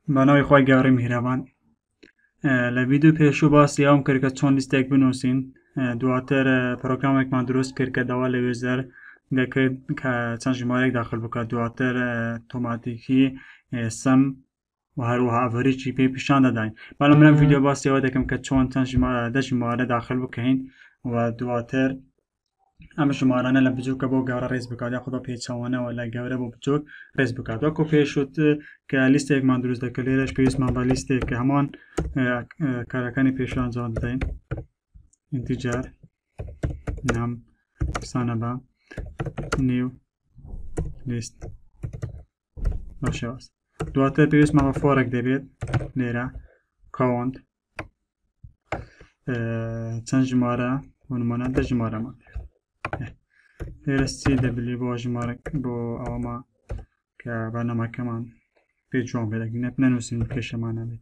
بەناوی خۆی گەورەی میهرەبان لە ڤیدیۆ پێشوو باسی ئەوم کرد کە چۆن لیستێک بنووسین دواتر پرۆگرامێکمان دروست کرد کە داوا لە وێزەر دەکرد کە چەند ژمارەیەک داخل بکات دواتر تۆماتیکی سەم و هەروەها ئەڤەریجی پێی پیشان دەداین بەڵام لەم ڤیدیۆ باسی ئەوە دەکەم کە چۆن چەند ژمارە داخل بکەین و دواتر ئەم ژمارانە لە بچووکە بۆ گەورە ڕێز بکات یاخود بە پێچەوانەوە لە گەورە بۆ بچووک ڕێز بکات وەکو پێشوت کە لیستێکمان دروست دەکرد لێرەش پێویستمان بە لیستێک کە هەمان کارەکانی پێشوو ئەنجام بدەین ئینتیجەر نام قسانە بە نیو لیست بە شێوەز دواتر پێویستمان بە فۆرێک دەبێت لێرە کاونت چەند ژمارە بۆ نمونە 10 ژمارەمان لێرە سی دەبلی بۆ ژمارە بۆ ئەوەمە کە بەرنامەکەمان پێ جوان بێت نەنووسین کێشەمانە بێت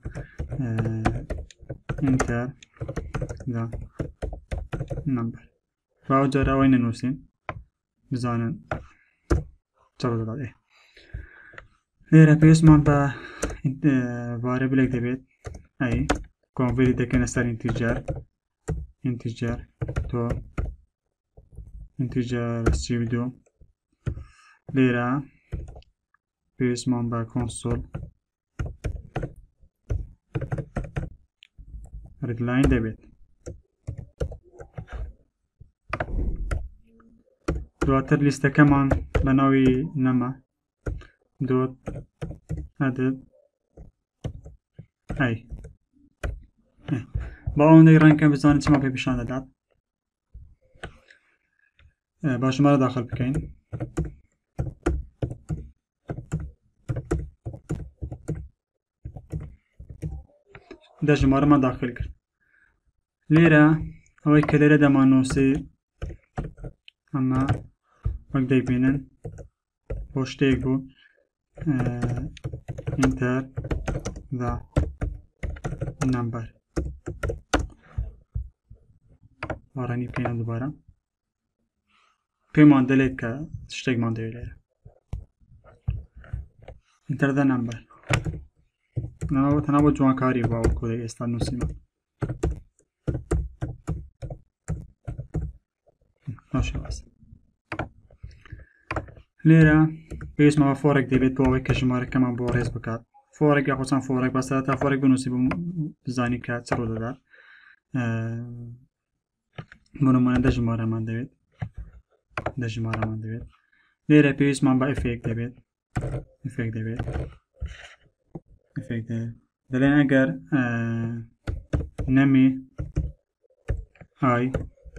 ئینتەر دا نمبەر باو جارە ئەوەی نەنووسین بزانن چڕ دەدات لێرە پێویستمان بە ڤارێبلێک دەبێت ئەی کۆنڤێری دەکەنە سەر ئینتیجەر تۆ ئینتیجەر 32 لێرە پێویستمان بە کۆنسۆل ڕیدلاین دەبێت دواتر لیستەکەمان بە ناوی نەمە دۆت ئەدد ئەی با ئەوەندەی ڕەنکە بزانین چما پێ پیشان دەدات با ژمارە داخل بکەین دە ژمارەمان داخل کرد لێرە ئەوەی کە لێرە دەمانووسی ئەمە وەک دەیبینن بۆ شتێک بوو ئینتەر دا نمبەر وەڕەنی پێینە دووبارە پێمان دەڵێت کە شتێکمان دەوێت لێرە ئینتەر دا نمبەر تەنها بۆ جوانکاری باوە کۆدەی ئێستا نووسیمە ناشەواز لێرە پێویستمە بە فۆرێک دەبێت بۆ ئەوەی کە ژمارەکەمان بۆ ڕێز بکات فۆرێک یا خۆچەند فۆرێک بەسەرەتا تا فۆرێک بنووسی بزانی کە چ ڕوو دەدات بۆ نمونە 10 ژمارەمان دەوێت 10 ژمارەمان دەوێت لێرە پێویستمان بە ئەفێک دەبێت دەڵێن ئەگەر نەمی ئای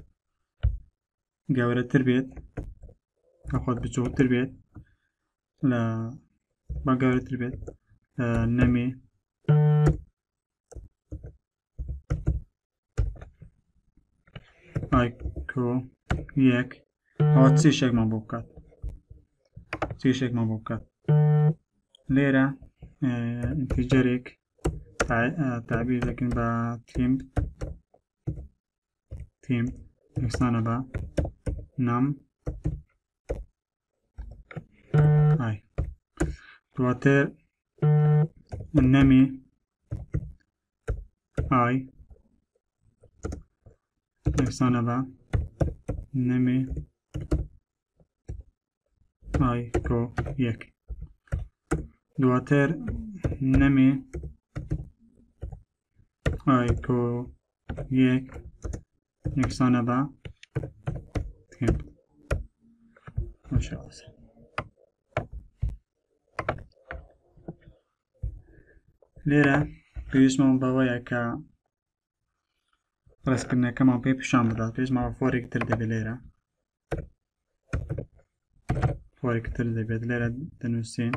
گەورەتر بێت خۆت بچووکتر بێت لە بە گەورەتر بێت نەمی ئای کۆ یەک ئەوە چی شێکمان بۆ بکات لێرە ئینتیجەرێک تعبیر دەکەین بە تیم یەکسانە بە نام ئای دواتر نەمی ئای یەکسانە بە نەمی ئای کۆ یەک دواتر نەمی ئای کۆ یەک یەکسانە بە تیم ماشاءالله لێرە پێویستمان بەوەیە کە ڕێزکردنەکەمان پێی پیشان بدات پێویستمان بە فۆرێک تر دەبێت لێرە دەنووسین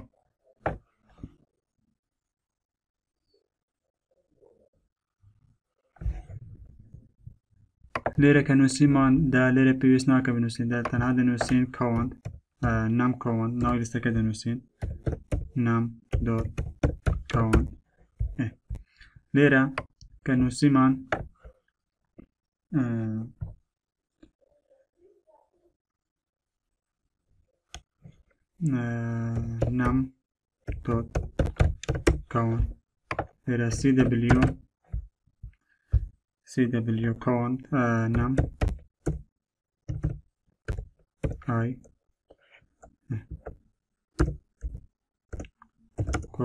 لێرە کە نووسیمان دا لێرە پێویست ناکە بنووسین تەنها دەنووسین کاوەند نام کاوەند ناوی لیستەکە دەنووسین نام دۆت کاوەند لێرە کە نووسیمان نام dot count لێرە CW count num I co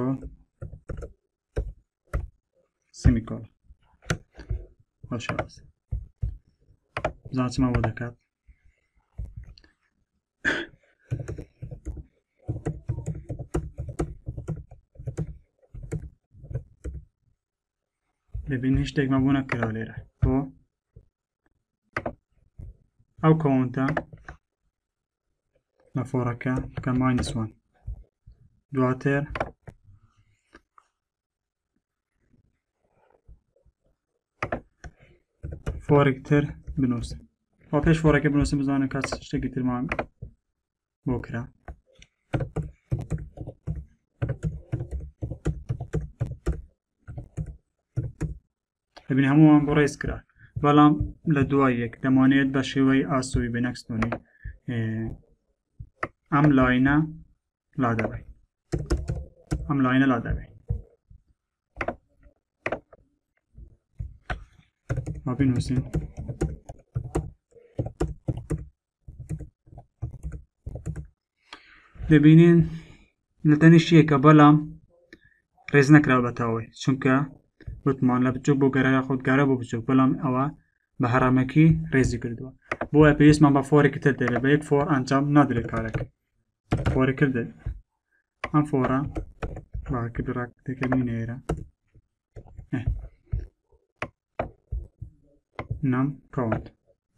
semicolon باشه باشه بزن چما بۆ دەکات دەبین هیچ شتێکمان بۆ نەکراوە لێرە بۆ ئەو کۆنتە لە فۆڕەکە بکە -1 دواتر فۆرێک تر بنووسن با پێش فۆرەکە بنووسن بزانن کات شتێکی ترمان بۆ کرا دەبین هەمووان بۆ ڕێز کرا بەڵام لە دوای یەک دەمانێت بە شێوەی ئاسووی بەنەکسۆنی ئەم لاینە لادەبێت ئەم لاینە لادەبێت ما بنووسین دەبینین لە تەنیشت یەکە بەڵام ڕێز نەکراوە بەتاوەی چونکە وتمان لە بچووک بۆ گەرە خۆتگارە بۆ بچووک بەڵام ئەوە بە هەرامەکی ڕێزی کردووە بۆیە پێویستمان بە فۆرێکی تر دەبێت بە یەک فۆر ئەنجام نادرێت کارەکە فۆرێک کردێت ئەم فۆرە باکە ڕاکتەکەبینە ئێرە num count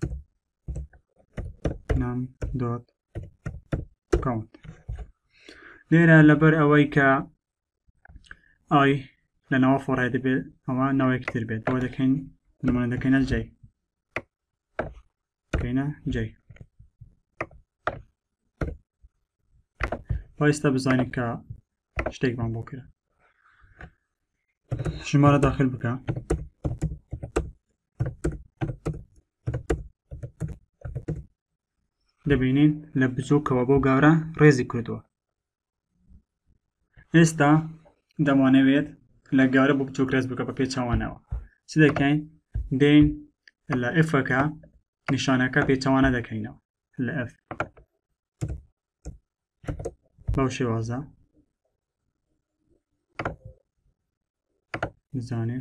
num dot count لێرە لەبەر ئەوەی کە ئای لە ناوە فۆڕای دەبێت ئەوە ناوێکی تر بێت بۆ دەکەین نمونە دەکەینە جێ دەکەینە جێ با ئێستا بزانین کە شتێکمان بۆ کرا ژمارە داخل بکە دەبینین لە بچووکەوە بۆ گاورە ڕێزی کردووە ئێستا دەمانەوێت لە گاورە بۆ بچووک ڕێز بکە بە پێچەوانەوە چ دەکەین دێین لە ئفەکە نیشانەکە پێچەوانە دەکەینەوە لە ئەف بەو شێوازە بزانێ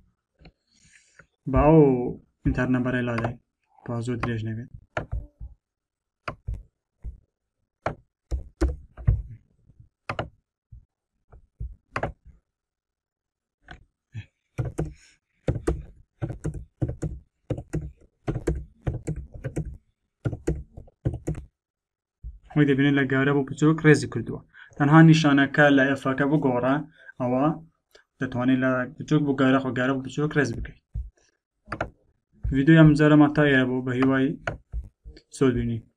با ئەو ئینتەرنەبەرەی لادەین با زۆر درێژ نەبێت وی دەبینێت لە گاورە بۆ بچووک ڕێزی کردووە تەنها نیشانەکە لە ئەفەکە بگۆڕە ئەوە دەتوانێت لە بچووک بۆ گاورە خۆ گاورە بۆ بچووک ڕێز بکەیت ڤیدیۆ ئەم جارەمان تا ئێرە بوو بە هیوای سۆدبینی